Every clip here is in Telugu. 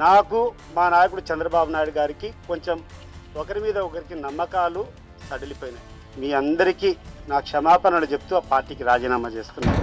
నాకు మా నాయకుడు చంద్రబాబు నాయుడు గారికి కొంచెం ఒకరి మీద ఒకరికి నమ్మకాలు సడిలిపోయినాయి. మీ అందరికీ నా క్షమాపణలు చెప్తూ ఆ పార్టీకి రాజీనామా చేసుకున్నాను.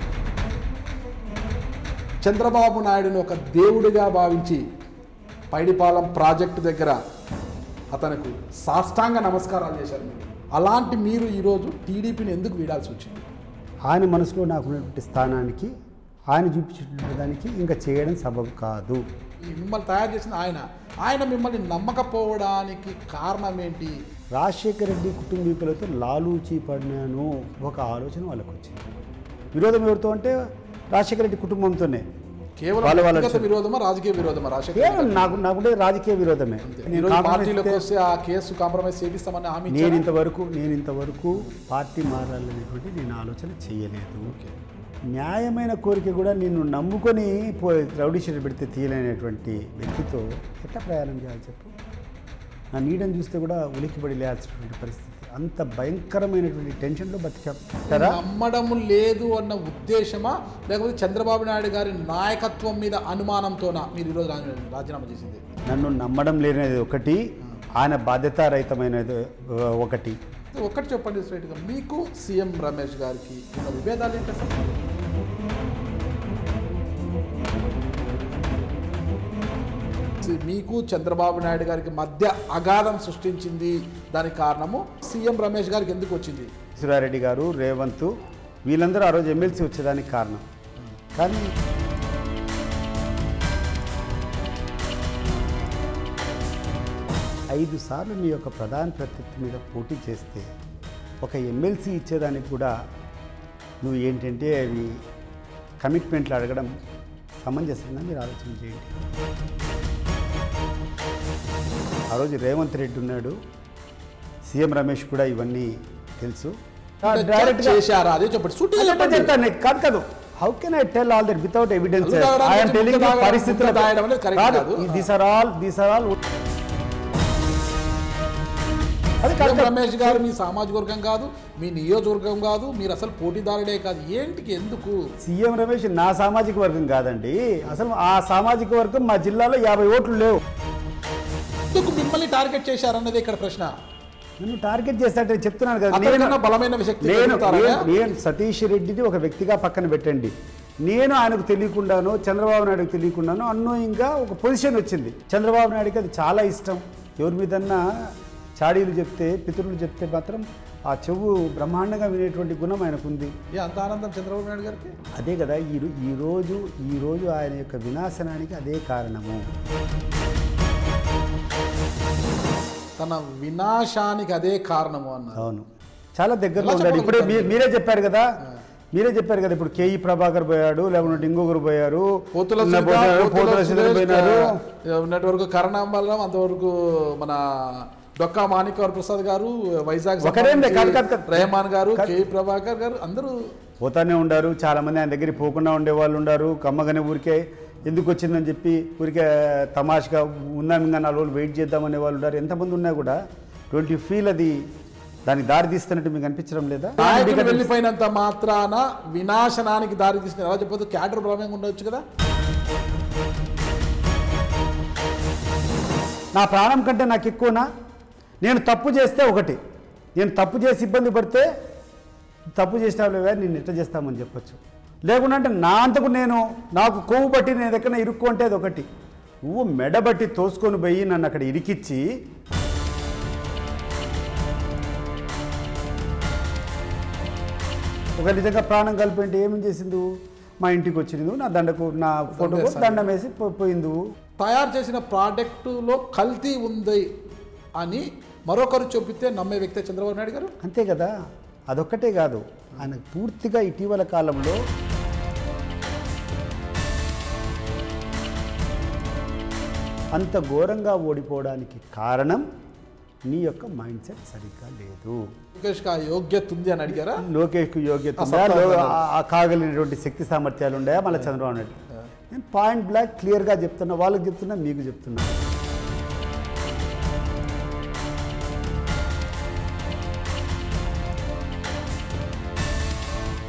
చంద్రబాబు నాయుడుని ఒక దేవుడిగా భావించి పైడిపాలెం ప్రాజెక్టు దగ్గర అతనికి సాష్టాంగ నమస్కారాలు చేశారు. అలాంటి మీరు ఈరోజు టీడీపీని ఎందుకు వీడాల్సి వచ్చింది? ఆయన మనసులో నాకున్నటువంటి స్థానానికి, ఆయన చూపించేటువంటి దానికి ఇంకా చేయడం సబబు కాదు. మిమ్మల్ని తయారు చేసిన ఆయన మిమ్మల్ని నమ్మకపోవడానికి కారణం ఏంటి? రాజశేఖర రెడ్డి కుటుంబీకులతో లాలూచి పడినాను ఒక ఆలోచన వాళ్ళకు వచ్చింది. విరోధం ఎవరితో అంటే రాజశేఖర రెడ్డి కుటుంబంతోనే. కేవలం విరోధమా, రాజకీయ విరోధమా? నాకుండే రాజకీయ విరోధమే. పార్టీలోకి వస్తే ఆ కేసు కాంప్రమైజ్ చేపిస్తామని హామీ. నేను ఇంతవరకు పార్టీ మారాలనేటువంటి నేను ఆలోచన చేయలేదు. న్యాయమైన కోరిక కూడా నిన్ను నమ్ముకొని రౌడీ షీట్ పెడితే తీయలేనటువంటి వ్యక్తితో ఎట్లా ప్రయాణం చేయాలి చెప్పు? నా నీడని చూస్తే కూడా ఉలిక్కిపడి లేయాల్సినటువంటి పరిస్థితి. అంత భయంకరమైనటువంటి టెన్షన్లో బతికారా? నమ్మడం లేదు అన్న ఉద్దేశమా, లేకపోతే చంద్రబాబు నాయుడు గారి నాయకత్వం మీద అనుమానంతోనా మీరు ఈరోజు రాజీనామా చేసింది? నన్ను నమ్మడం లేనిది ఒకటి, ఆయన బాధ్యతారహితమైనది ఒకటి. ఒక్కటి చెప్పండి స్ట్రైట్గా, మీకు సీఎం రమేష్ గారికి ఉన్న విభేదాలు ఏంటి అసలు? మీకు చంద్రబాబు నాయుడు గారికి మధ్య అగాధం సృష్టించింది, దానికి కారణము సీఎం రమేష్ గారికి ఎందుకు వచ్చింది? రెడ్డి గారు, రేవంత్ వీళ్ళందరూ ఆ రోజు ఎమ్మెల్సీ వచ్చేదానికి కారణం. కానీ ఐదు సార్లు నీ యొక్క ప్రధాన ప్రత్యర్థి మీద పోటీ చేస్తే ఒక ఎమ్మెల్సీ ఇచ్చేదానికి కూడా నువ్వు ఏంటంటే అవి కమిట్మెంట్లు అడగడం సమంజసంగా మీరు ఆలోచన చేయండి. ఆ రోజు రేవంత్ రెడ్డి ఉన్నాడు, సీఎం రమేష్ కూడా ఇవన్నీ తెలుసు. డైరెక్ట్ చేశారా? అదే చెప్పండి. కాదు, how can I tell all that without evidence? I am telling పరిస్థితులు. These are all Ramesh garu మీ సామాజిక వర్గం కాదు, మీ నియోజకవర్గం కాదు, మీరు అసలు పోటీదారుడే కాదు. ఏంటికి ఎందుకు? సీఎం రమేష్ నా సామాజిక వర్గం కాదండి. అసలు ఆ సామాజిక వర్గం మా జిల్లాలో 50 ఓట్లు లేవు. ఎందుకు మిమ్మల్ని టార్గెట్ చేశారన్నది ఇక్కడ ప్రశ్న. నన్ను టార్గెట్ చేస్తాంటే చెప్తున్నాను కదా, బలమైన శక్తి. నేను సతీష్ రెడ్డిని ఒక వ్యక్తిగా పక్కన పెట్టండి. నేను ఆయనకు తెలియకుండానో చంద్రబాబు నాయుడుకు తెలియకుండానో అన్నోయింగ్గా ఒక పొజిషన్ వచ్చింది. చంద్రబాబు నాయుడుకి అది చాలా ఇష్టం. ఎవరి మీదన్నా చాడీలు చెప్తే, పితరులు చెప్తే మాత్రం ఆ చెవు బ్రహ్మాండంగా వినేటువంటి గుణం ఆయనకు ఉంది. అంత ఆనందం చంద్రబాబు నాయుడు గారికి. అదే కదా ఈరోజు ఆయన యొక్క వినాశనానికి అదే కారణము. తన వినాశానికి అదే కారణము అన్నారు. అవును, చాలా దగ్గరలో ఉన్నాడు. ఇప్పుడే మీరే చెప్పారు కదా, ఇప్పుడు కేఈ ప్రభాకర్ పోయాడు, లేకుంటే ఇంకొకరు పోయారు, ఉన్నటి వరకు కరణాంబలం, అంతవరకు మన డొక్కా మాణిక్యవర ప్రసాద్ గారు, వైజాగ్ రెహమాన్ గారు, కేఈ ప్రభాకర్ గారు అందరూ పోతానే ఉండారు. చాలా మంది ఆయన దగ్గరికి పోకుండా ఉండేవాళ్ళు ఉన్నారు. కమ్మగానే ఊరికే ఎందుకు వచ్చిందని చెప్పి ఊరికే తమాషగా ఉందాం, ఇంకా 4 రోజులు వెయిట్ చేద్దామనే వాళ్ళు ఉన్నారు. ఎంతమంది ఉన్నా కూడా డోంట్ యూ ఫీల్ అది దానికి దారి తీస్తున్నట్టు మీకు అనిపించడం లేదా? వెళ్ళిపోయినంత మాత్రాన వినాశనానికి దారి తీస్తున్నారు. ఎలా చెప్పొద్దు, క్యాడర్ బలంగా ఉండవచ్చు కదా. నా ప్రాణం కంటే నాకు ఎక్కువనా? నేను తప్పు చేస్తే ఒకటి, నేను తప్పు చేసి ఇబ్బంది పడితే తప్పు చేసినావులేవా నేను ఎట్లా చేస్తామని చెప్పచ్చు. లేకుండా అంటే నా అంతకు నాకు కొవ్వు బట్టి నేను ఎక్కడ ఇరుక్కు అంటే అది ఒకటి. నువ్వు మెడబట్టి తోసుకొని పోయి నన్ను అక్కడ ఇరికిచ్చి ఒక నిజంగా ప్రాణం కలిపి ఏమేం చేసింది? మా ఇంటికి వచ్చింది, నా దండకు నా ఫోటోకు దండం వేసి పోయింది. తయారు చేసిన ప్రోడక్టులో కల్తీ ఉంది అని మరొకరు చూపితే నమ్మే వ్యక్తి చంద్రబాబు నాయుడు గారు. అంతే కదా. అదొక్కటే కాదు, ఆయన పూర్తిగా ఇటీవల కాలంలో అంత ఘోరంగా ఓడిపోవడానికి కారణం నీ యొక్క మైండ్ సెట్ సరిగ్గా లేదు. లోకేష్కి ఆ యోగ్యత ఉంది అని అడిగారా? లోకేష్కు యోగ్యత కాగలిగినటువంటి శక్తి సామర్థ్యాలు ఉన్నాయా మళ్ళీ చంద్రబాబు నాయుడు? నేను పాయింట్ బ్లాక్ క్లియర్గా చెప్తున్నా, వాళ్ళకి చెప్తున్నా, మీకు చెప్తున్నా.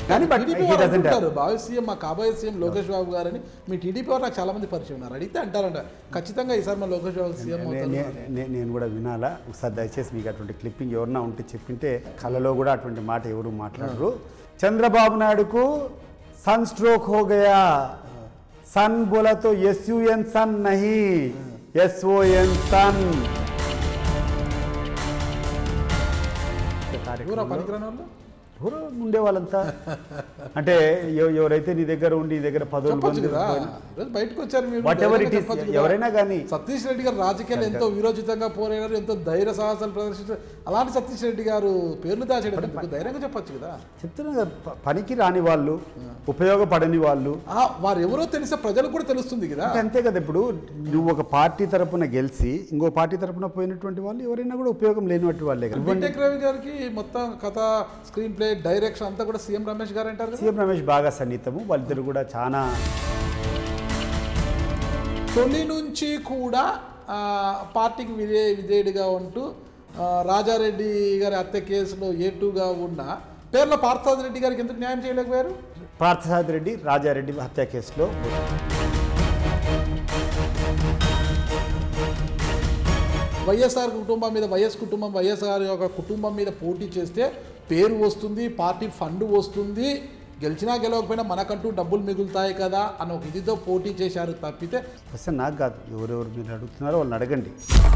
కానీ బట్ టీడీపీ he వాళ్ళు doesn't have. అంటుంటారు భావి సీఎం మా కాబోయే సీఎం లోకేష్ బాబు గారని. మీ టీడీపీ వాళ్ళు నాకు చాలా మంది పరిచయం ఉన్నారు. అడిగితే అంటారంట ఖచ్చితంగా ఈసారి మా లోకేష్ బాబు సీఎం అవుతారు. నేను కూడా వినాలా ఒకసారి, దయచేసి మీకు అటువంటి క్లిప్పింగ్ ఎవరన్నా ఉంటే చెప్పింటే, కళలో కూడా అటువంటి మాట ఎవరు మాట్లాడరు. చంద్రబాబు నాయుడుకు సన్ స్ట్రోక్ హో గయా, सन बोला तो SUN सन नहीं, SON सन. ఎవరు ఉండే వాళ్ళంతా అంటే ఎవరైతే నీ దగ్గర ఉండి నీ దగ్గర పదవులు బయటకు వచ్చారు మీరు, ఎవరైనా కానీ. సతీష్ రెడ్డి గారు రాజకీయాలు ఎంతో విరోచితంగా పోరాడారు, ఎంతో ధైర్య సాహసాలు ప్రదర్శించారు. అలాంటి సతీష్ రెడ్డి గారు పేర్లు దాచేయడం ధైర్యంగా చెప్పొచ్చు కదా. చెప్తున్నా పనికి రాని వాళ్ళు, ఉపయోగపడని వాళ్ళు, వారు ఎవరో తెలిసే ప్రజలకు కూడా తెలుస్తుంది కదా. అంతే కదా. ఇప్పుడు నువ్వు ఒక పార్టీ తరపున గెలిచి ఇంకో పార్టీ తరపున పోయినటువంటి వాళ్ళు ఎవరైనా కూడా ఉపయోగం లేనివంటి వాళ్ళే కదా. విటెక్ రవి గారికి మొత్తం కథ, స్క్రీన్ ప్లే, డైరెక్షన్ అంతా కూడా సీఎం రమేష్ గారు అంటారు. సీఎం రమేష్ బాగా సన్నిహితము, వాళ్ళిద్దరు కూడా చాలా. తొలి నుంచి కూడా పార్టీకి విధేయుడిగా ఉంటూ రాజారెడ్డి గారి హత్య కేసులో A2గా ఉన్న పేర్ల పార్థసారథి రెడ్డి గారికి ఎందుకు న్యాయం చేయలేకపోయారు? పార్థసారథి రెడ్డి రాజారెడ్డి హత్య కేసులో వైఎస్ఆర్ కుటుంబం మీద, వైఎస్ఆర్ యొక్క కుటుంబం మీద పోటీ చేస్తే పేరు వస్తుంది, పార్టీ ఫండ్ వస్తుంది, గెలిచినా గెలవకపోయినా మనకంటూ డబ్బులు మిగులుతాయి కదా అన్న ఒక ఇదితో పోటీ చేశారు తప్పితే. అసలు నాకు కాదు, ఎవరెవరు మీరు అడుగుతున్నారో వాళ్ళని అడగండి.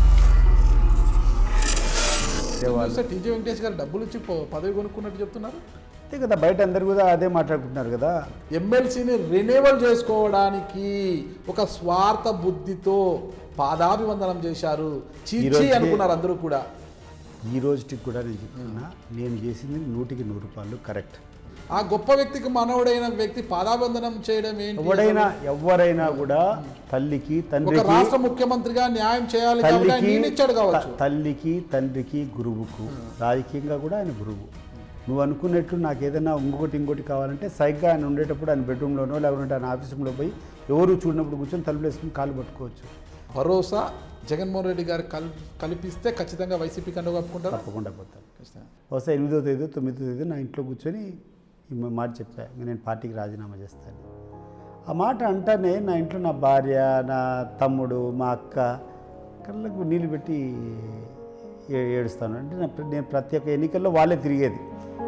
టీజీ వెంకటేష్ గారు డబ్బులు ఇచ్చి పదవి కొనుక్కున్నట్టు చెప్తున్నారు. అంతే కదా, బయట అందరు కూడా అదే మాట్లాడుకుంటున్నారు కదా. ఎమ్మెల్సీని రెన్యువల్ చేసుకోవడానికి ఒక స్వార్థ బుద్ధితో పాదాభివందనం చేశారు, చీచి అనుకున్నారు అందరూ కూడా. ఈ రోజుకి కూడా నేను చెప్తున్నా, నేను చేసింది 100కి 100 రూపాయలు కరెక్ట్. ఆ గొప్ప వ్యక్తికి మనవుడైన వ్యక్తి పాదాభివందనం చేయడం ఏంటి? ఎవరైనా కూడా తల్లికి తండ్రికి, రాష్ట్ర ముఖ్యమంత్రిగా న్యాయం చేయాలి కావచ్చు. తల్లికి తండ్రికి గురువుకు, రాజకీయంగా కూడా ఆయన గురువు. నువ్వు అనుకున్నట్లు నాకు ఏదైనా ఇంకోటి కావాలంటే సైగ్గా ఆయన ఉండేటప్పుడు ఆయన బెడ్రూమ్లోనో లేకుంటే ఆయన ఆఫీస్ రూమ్లో పోయి ఎవరు చూడనప్పుడు కూర్చొని తలుపులు వేసుకుని కాళ్ళు పట్టుకోవచ్చు. భరోసా జగన్మోహన్ రెడ్డి గారు కల్పిస్తే ఖచ్చితంగా వైసీపీ కంటే ఒప్పుకుంటారు. తప్పకుండా పోతాను. బహుశా 8వ తేదీ 9వ తేదీ నా ఇంట్లో కూర్చొని ఈ మాట చెప్పా, నేను పార్టీకి రాజీనామా చేస్తాను. ఆ మాట అంటానే నా ఇంట్లో నా భార్య, నా తమ్ముడు, మా అక్క కళ్ళకు నీళ్ళు పెట్టి ఏడుస్తాను. అంటే నేను ప్రతి ఒక్క ఎన్నికల్లో వాళ్ళే తిరిగేది.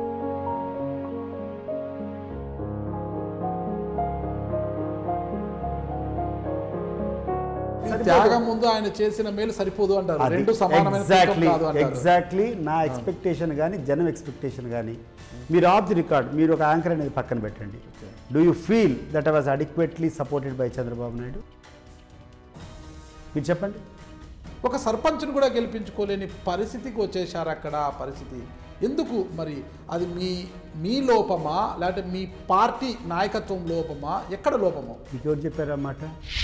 త్యాగం ముందు ఆయన చేసిన మేలు సరిపోదు అంటారు. రెండు సమానమైన. ఎగ్జాక్ట్లీ నా ఎక్స్పెక్టేషన్ కానీ జనం ఎక్స్పెక్టేషన్ కానీ, మీరు ఆఫ్ ది రికార్డ్, మీరు ఒక యాంకర్ అనేది పక్కన పెట్టండి. Do you feel that I was adequately supported by Chandrababu Naidu? మీరు చెప్పండి. ఒక సర్పంచ్ను కూడా గెలిపించుకోలేని పరిస్థితికి వచ్చేసారు అక్కడ. ఆ పరిస్థితి ఎందుకు మరి? అది మీ లోపమా, లేకపోతే మీ పార్టీ నాయకత్వం లోపమా, ఎక్కడ లోపమో? మీకు ఎవరు చెప్పారు అన్నమాట?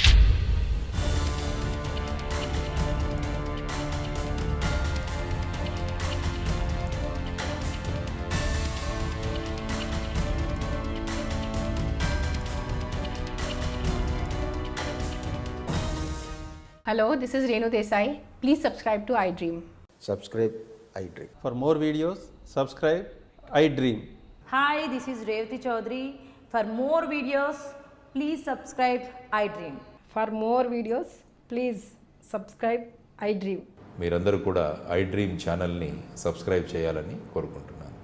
Hello, this is Renu Desai. Please subscribe to iDream. Subscribe iDream. For more videos, subscribe iDream. Hi, this is Revati Chaudhary. For more videos, please subscribe iDream. For more videos, please subscribe iDream. మీరందరూ కూడా iDream ఛానల్ని సబ్స్క్రైబ్ చేయాలని కోరుకుంటున్నాను.